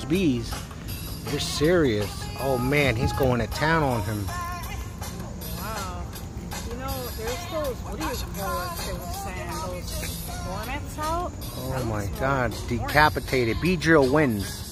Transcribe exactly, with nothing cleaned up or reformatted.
those bees. You're serious. Oh man, he's going to town on him. Wow. You know, there's those, what do you call it, they were saying, those hornets out? Oh my god, decapitated. Beedrill wins.